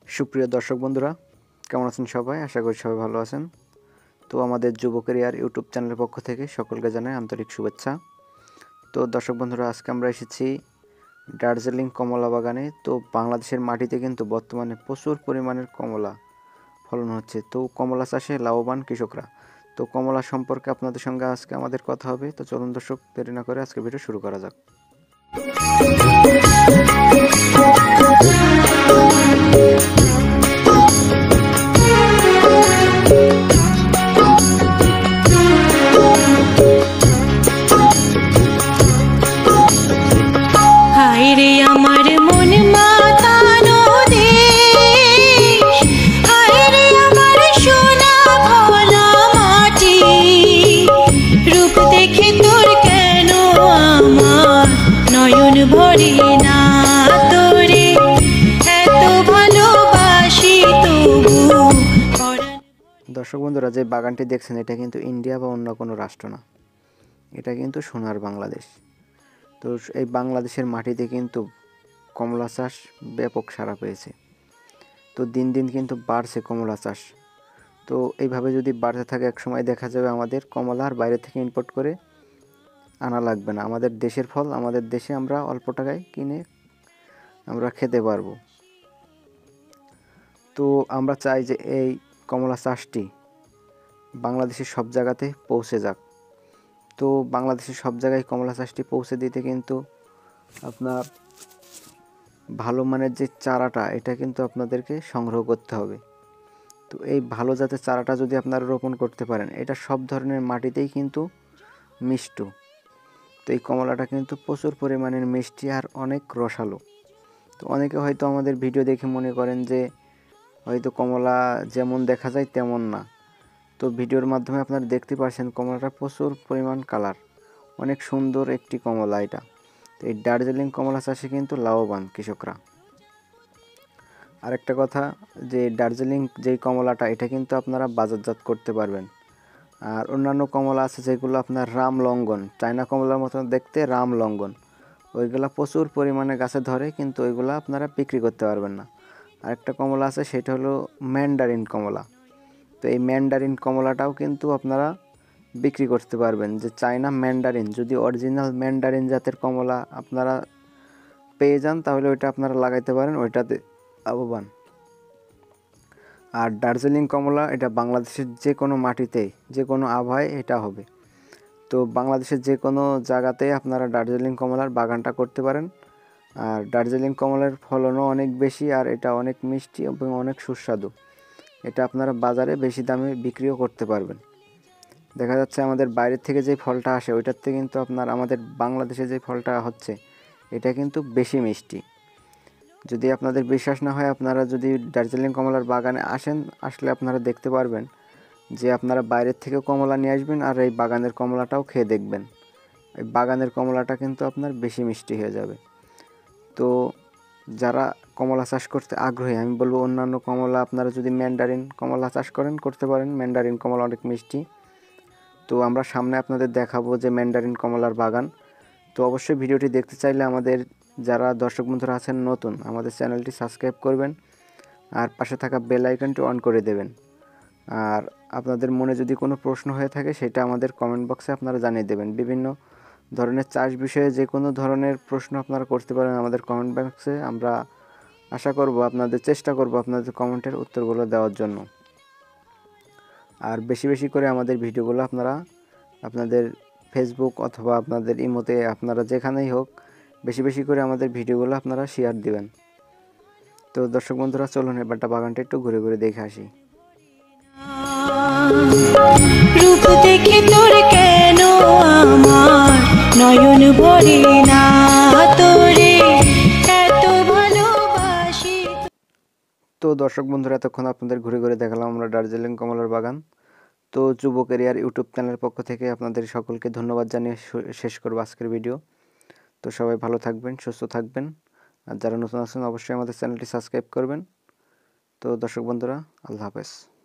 সুপ্রিয় দর্শক বন্ধুরা, কেমন আছেন সবাই? আশা করি সবাই ভালো আছেন। তো আমাদের যুব ক্যারিয়ার ইউটিউব চ্যানেলের পক্ষ থেকে সকলকে জানাই আন্তরিক শুভেচ্ছা। তো দর্শক বন্ধুরা, আজকে আমরা এসেছি দার্জিলিং কমলা বাগানে। তো বাংলাদেশের মাটিতে কিন্তু বর্তমানে প্রচুর পরিমাণের কমলা ফলন হচ্ছে। তো কমলা চাষে লাভবান কৃষকরা। তো কমলা সম্পর্কে আপনাদের সঙ্গে আজকে আমাদের কথা হবে। তো চলুন দর্শক, দেরি না করে আজকে ভিডিও শুরু করা যাক। দর্শক বন্ধুরা, যে বাগানটি দেখছেন এটা কিন্তু ইন্ডিয়া বা অন্য কোনো রাষ্ট্র না, এটা কিন্তু সোনার বাংলাদেশ। তো এই বাংলাদেশের মাটিতে কিন্তু কমলা চাষ ব্যাপক সাড়া পেয়েছে। তো দিন দিন কিন্তু বাড়ছে কমলা চাষ। তো এইভাবে যদি বাড়তে থাকে, এক সময় দেখা যাবে আমাদের কমলা আর বাইরে থেকে ইম্পোর্ট করে আনা লাগবে না। আমাদের দেশের ফল আমাদের দেশে আমরা অল্প টাকায় কিনে আমরা খেতে পারবো। তো আমরা চাই যে এই কমলা চাষটি বাংলাদেশের সব জায়গাতে পৌঁছে যাক। তো বাংলাদেশের সব জায়গায় কমলা চাষটি পৌঁছে দিতে কিন্তু আপনার ভালো মানের যে চারাটা, এটা কিন্তু আপনাদেরকে সংগ্রহ করতে হবে। তো এই ভালো জাতের চারাটা যদি আপনারা রোপণ করতে পারেন, এটা সব ধরনের মাটিতেই কিন্তু মিষ্ট। তো এই কমলাটা কিন্তু প্রচুর পরিমাণের মিষ্টি আর অনেক রসালো। তো অনেকে হয়তো আমাদের ভিডিও দেখে মনে করেন যে হয়তো কমলা যেমন দেখা যায় তেমন না। তো ভিডিওর মাধ্যমে আপনারা দেখতে পাচ্ছেন কমলাটা প্রচুর পরিমাণ কালার, অনেক সুন্দর একটি কমলা এটা। তো এই দার্জিলিং কমলা চাষে কিন্তু লাভবান কৃষকরা। আরেকটা কথা, যে দার্জিলিং যেই কমলাটা, এটা কিন্তু আপনারা বাজারজাত করতে পারবেন। আর অন্যান্য কমলা আছে যেগুলো আপনার রামলঙ্গন, চায়না কমলার মতো দেখতে, রামলঙ্গন, ওইগুলা প্রচুর পরিমাণে গাছে ধরে, কিন্তু ওইগুলো আপনারা বিক্রি করতে পারবেন না। আরেকটা কমলা আছে, সেটা হলো ম্যান্ডারিন কমলা। তো এই ম্যান্ডারিন কমলাটাও কিন্তু আপনারা বিক্রি করতে পারবেন। যে চায়না ম্যান্ডারিন, যদি অরিজিনাল ম্যান্ডারিন জাতের কমলা আপনারা পেয়ে যান, তাহলে ওইটা আপনারা লাগাইতে পারেন, ওইটাতে লাভবান। আর দার্জিলিং কমলা এটা বাংলাদেশের যে কোনো মাটিতেই, যে কোনো আবহাওয়ায় এটা হবে। তো বাংলাদেশের যে কোনো জায়গাতে আপনারা দার্জিলিং কমলার বাগানটা করতে পারেন। আর দার্জিলিং কমলার ফলনও অনেক বেশি, আর এটা অনেক মিষ্টি এবং অনেক সুস্বাদু। এটা আপনারা বাজারে বেশি দামে বিক্রিও করতে পারবেন। দেখা যাচ্ছে আমাদের বাইরের থেকে যে ফলটা আসে, ওইটার থেকে কিন্তু আপনার আমাদের বাংলাদেশে যে ফলটা হচ্ছে, এটা কিন্তু বেশি মিষ্টি। যদি আপনাদের বিশ্বাস না হয়, আপনারা যদি দার্জিলিং কমলার বাগানে আসলে আপনারা দেখতে পারবেন যে আপনারা বাইরের থেকেও কমলা নিয়ে আসবেন, আর এই বাগানের কমলাটাও খেয়ে দেখবেন। এই বাগানের কমলাটা কিন্তু আপনার বেশি মিষ্টি হয়ে যাবে। তো যারা কমলা চাষ করতে আগ্রহী, আমি বলবো অন্যান্য কমলা আপনারা যদি ম্যান্ডারিন কমলা চাষ করতে পারেন। ম্যান্ডারিন কমলা অনেক মিষ্টি। তো আমরা সামনে আপনাদের দেখাবো যে ম্যান্ডারিন কমলার বাগান। তো অবশ্যই ভিডিওটি দেখতে চাইলে আমাদের যারা দর্শক বন্ধুরা আছেন নতুন, আমাদের চ্যানেলটি সাবস্ক্রাইব করবেন, আর পাশে থাকা বেল আইকনটি অন করে দেবেন। আর আপনাদের মনে যদি কোনো প্রশ্ন হয়ে থাকে, সেটা আমাদের কমেন্ট বক্সে আপনারা জানিয়ে দেবেন। বিভিন্ন ধরনের চাষ বিষয়ে যে কোনো ধরনের প্রশ্ন আপনারা করতে পারেন আমাদের কমেন্ট বক্সে। আমরা আশা করব, চেষ্টা করব আপনাদের কমেন্টের উত্তরগুলো দেওয়ার জন্য। আর বেশি বেশি করে আমাদের ভিডিওগুলো আপনারা আপনাদের ফেসবুক অথবা আপনাদের ইমোতে, আপনারা যেখানেই হোক, বেশি বেশি করে আমাদের ভিডিওগুলো আপনারা শেয়ার দিবেন। তো দর্শক বন্ধুরা, চলুন এবারটা বাগানটা একটু ঘুরে ঘুরে দেখে আসি। রূপ দেখে তোর কেন আমার নয়ন ভরে না, তোরে এত ভালোবাসি। তো দর্শক বন্ধুরা, এতক্ষণ আপনাদের ঘুরে ঘুরে দেখালাম আমরা দার্জিলিং কমলার বাগান। তো যুব ক্যারিয়ার ইউটিউব চ্যানেলের পক্ষ থেকে আপনাদের সকলকে ধন্যবাদ জানিয়ে শেষ করব আজকের ভিডিও। তো সবাই ভালো থাকবেন, সুস্থ থাকবেন। আর যারা নতুন আছেন, অবশ্যই আমাদের চ্যানেলটি সাবস্ক্রাইব করবেন। তো দর্শক বন্ধুরা, আল্লাহ হাফেজ।